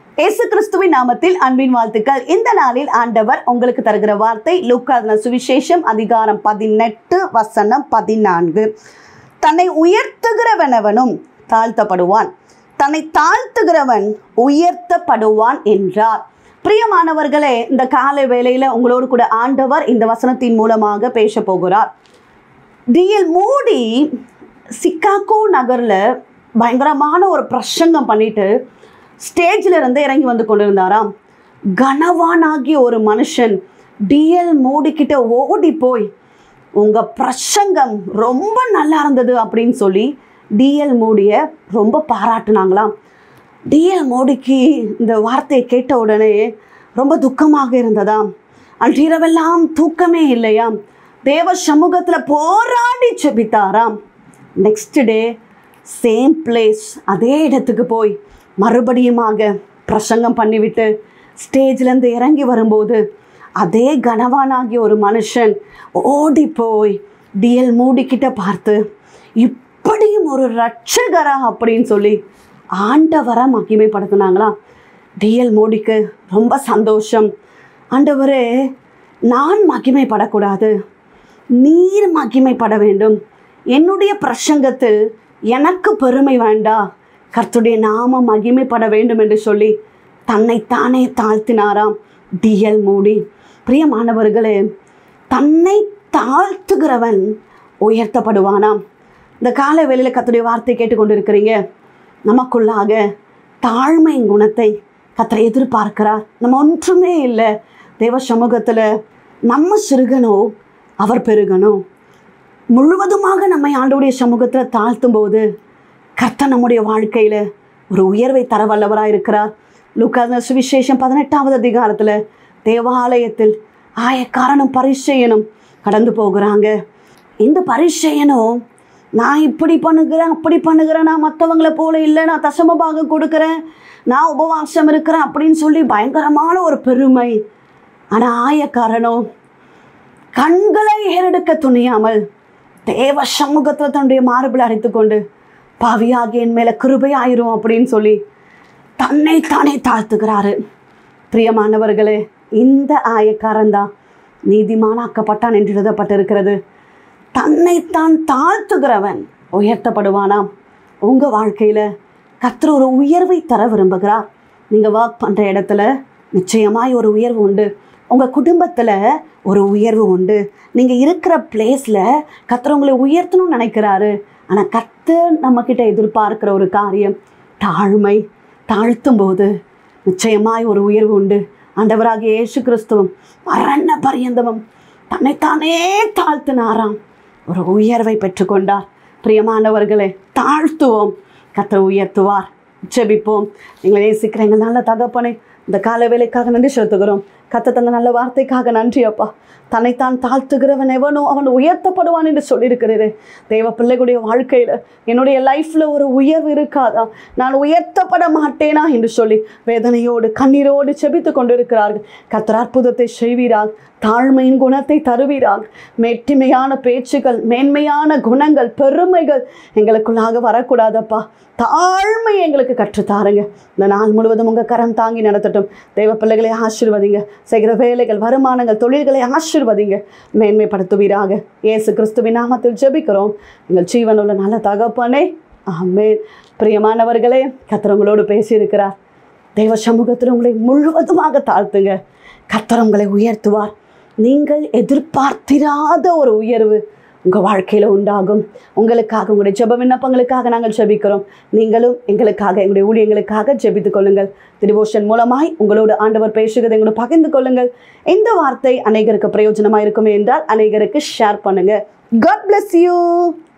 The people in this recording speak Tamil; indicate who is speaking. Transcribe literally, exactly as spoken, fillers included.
Speaker 1: இயேசு கிறிஸ்துவின் நாமத்தில் அன்பின் வாழ்த்துக்கள். இந்த நாளில் ஆண்டவர் உங்களுக்கு தருகிற வார்த்தை லூக்கா சுவிசேஷம் அதிகாரம் பதினெட்டு வசனம் பதினான்கு. தன்னை உயர்த்துகிறவனவனும் தாழ்த்தப்படுவான், தன்னை தாழ்த்துகிறவன் உயர்த்தப்படுவான் என்றார். பிரியமானவர்களே, இந்த காலை வேளையில உங்களோடு கூட ஆண்டவர் இந்த வசனத்தின் மூலமாக பேச போகிறார். டிஎல் மூடி சிகாகோ நகர்ல பயங்கரமான ஒரு பிரசங்கம் பண்ணிட்டு ஸ்டேஜில் இருந்து இறங்கி வந்து கொண்டிருந்தாராம். கனவானாகிய ஒரு மனுஷன் டிஎல் மூடிக்கிட்ட ஓடி போய், உங்கள் பிரசங்கம் ரொம்ப நல்லா இருந்தது அப்படின்னு சொல்லி டிஎல் மூடியை ரொம்ப பாராட்டுனாங்களாம். டிஎல் மோடிக்கு இந்த வார்த்தையை கேட்ட உடனே ரொம்ப துக்கமாக இருந்ததாம். அன்றிரவெல்லாம் தூக்கமே இல்லையாம். தேவ சமூகத்தில் போராடி செபித்தாராம். நெக்ஸ்ட் டே சேம் பிளேஸ், அதே இடத்துக்கு போய் மறுபடியுமாக பிரசங்கம் பண்ணிவிட்டு ஸ்டேஜ்லேருந்து இறங்கி வரும்போது அதே கனவானாகிய ஒரு மனுஷன் ஓடி போய் டிஎல் மூடிக்கிட்ட பார்த்து, இப்படியும் ஒரு ரட்சகரா அப்படின்னு சொல்லி ஆண்டவரை மகிமைப்படுத்தினாங்களாம். டிஎல் மோடிக்கு ரொம்ப சந்தோஷம். ஆண்டவரே, நான் மகிமைப்படக்கூடாது, நீர் மகிமைப்பட வேண்டும். என்னுடைய பிரசங்கத்தில் எனக்கு பெருமை வேண்டாம், கர்த்தருடைய நாமம் மகிமைப்பட வேண்டும் என்று சொல்லி தன்னைத்தானே தாழ்த்தினாராம் டிஎல் மூடி. பிரியமானவர்களே, தன்னை தாழ்த்துகிறவன் உயர்த்தப்படுவானாம். இந்த காலை வேளையில் கர்த்தருடைய வார்த்தை கேட்டுக்கொண்டிருக்கிறீங்க. நமக்குள்ளாக தாழ்மை குணத்தை கர்த்தர் எதிர்பார்க்கிறார். நம்ம ஒன்றுமே இல்லை, தேவ சமூகத்தில் நம்ம சிறுகணும், அவர் பெருகணும். முழுவதுமாக நம்மை ஆண்டவருடைய சமூகத்தில் தாழ்த்தும் போது கர்த்தர் நம்முடைய வாழ்க்கையில் ஒரு உயர்வை தர வல்லவராக இருக்கிறார். லூக்கா சுவிசேஷம் பதினெட்டாவது அதிகாரத்தில் தேவாலயத்தில் ஆயக்காரனும் பரிசேயனும் கடந்து போகிறாங்க. இந்த பரிசேயனும், நான் இப்படி பண்ணுகிறேன் அப்படி பண்ணுகிறேன், நான் மற்றவங்களை போல இல்லை, நான் தசமபாகம் கொடுக்குறேன், நான் உபவாசம் இருக்கிறேன் அப்படின்னு சொல்லி பயங்கரமான ஒரு பெருமை. ஆனால் ஆயக்காரனோ கண்களை ஏறெடுக்க துணியாமல் தேவ சமூகத்தில் தன்னுடைய மார்பில் அடித்து கொண்டு, பாவியாகி என் மேலே கிருபை ஆயிரும் அப்படின்னு சொல்லி தன்னை தானே தாழ்த்துகிறாரு. பிரியமானவர்களே, இந்த ஆயக்காரன் தான் நீதிமானாக்கப்பட்டான் என்று எழுதப்பட்டிருக்கிறது. தன்னைத்தான் தாழ்த்துகிறவன் உயர்த்தப்படுவானாம். உங்கள் வாழ்க்கையில் கர்த்தர் ஒரு உயர்வை தர விரும்புகிறார். நீங்கள் ஒர்க் பண்ணுற இடத்துல நிச்சயமாய் ஒரு உயர்வு உண்டு. உங்கள் குடும்பத்தில் ஒரு உயர்வு உண்டு. நீங்கள் இருக்கிற பிளேஸில் கர்த்தர் உங்களை உயர்த்தணும்னு நினைக்கிறாரு. ஆனால் கர்த்தர் நம்மக்கிட்ட எதிர்பார்க்கிற ஒரு காரியம் தாழ்மை. தாழ்த்தும் போது நிச்சயமாய் ஒரு உயர்வு உண்டு. ஆண்டவராகிய இயேசு கிறிஸ்துவும் மரண பரியந்தமும் தன்னைத்தானே தாழ்த்தினாராம், ஒரு உயர்வை பெற்றுக்கொண்டார். பிரியமானவர்களே, தாழ்த்துவோம், கர்த்தர் உயர்த்துவார். ஜெபிப்போம். எங்களை நேசிக்கிற எங்கள் நல்ல தகப்பனே, இந்த கால வேலைக்காக நன்றி செலுத்துகிறோம். கர்த்தர் தந்த நல்ல வார்த்தைக்காக நன்றி அப்பா. தன்னைத்தான் தாழ்த்துகிறவன் எவனோ அவன் உயர்த்தப்படுவான் என்று சொல்லியிருக்கிறீரே. தேவ பிள்ளைகளுடைய வாழ்க்கையில் என்னுடைய லைஃப்பில் ஒரு உயர்வு இருக்காதா, நான் உயர்த்தப்பட மாட்டேனா என்று சொல்லி வேதனையோடு கண்ணீரோடு செபித்து கொண்டிருக்கிறார்கள். கர்த்தர் அற்புதத்தை செய்வீராக, தாழ்மையின் குணத்தை தருவீராக. மேட்டிமையான பேச்சுகள், மேன்மையான குணங்கள், பெருமைகள் எங்களுக்குள்ளாக வரக்கூடாதப்பா. தாழ்மை எங்களுக்கு கற்றுத்தாருங்க. இந்த நாள் முழுவதும் உங்கள் கரம் தாங்கி நடத்தட்டும். தேவ பிள்ளைகளை ஆசீர்வதிங்க. செய்கிற வேலைகள், வருமானங்கள், தொழில்களை ஆசீர்வதிங்க, மேன்மைப்படுத்துவீராக. இயேசு கிறிஸ்துவின் நாமத்தில் ஜெபிக்கிறோம் எங்கள் ஜீவனுள்ள நல்ல தகப்பனே, ஆமென். பிரியமானவர்களே, கர்த்தர் உங்களோடு பேசியிருக்கிறார். தேவ சமூகத்தில் உங்களை முழுவதுமாக தாழ்த்துங்க. கர்த்தர் உங்களை உயர்த்துவார். நீங்கள் எதிர்பார்த்திராத ஒரு உயர்வு உங்கள் வாழ்க்கையில் உண்டாகும். உங்களுக்காக, உங்களுடைய ஜெப விண்ணப்பங்களுக்காக நாங்கள் ஜெபிக்கிறோம். நீங்களும் எங்களுக்காக, எங்களுடைய ஊழியங்களுக்காக ஜெபித்து கொள்ளுங்கள். டிவோஷன் மூலமாய் உங்களோடு ஆண்டவர் பேசுகிறதை எங்களோட பகிர்ந்து கொள்ளுங்கள். இந்த வார்த்தை அநேகருக்கு பிரயோஜனமாக இருக்குமே என்றால் அநேகருக்கு ஷேர் பண்ணுங்கள். God bless you.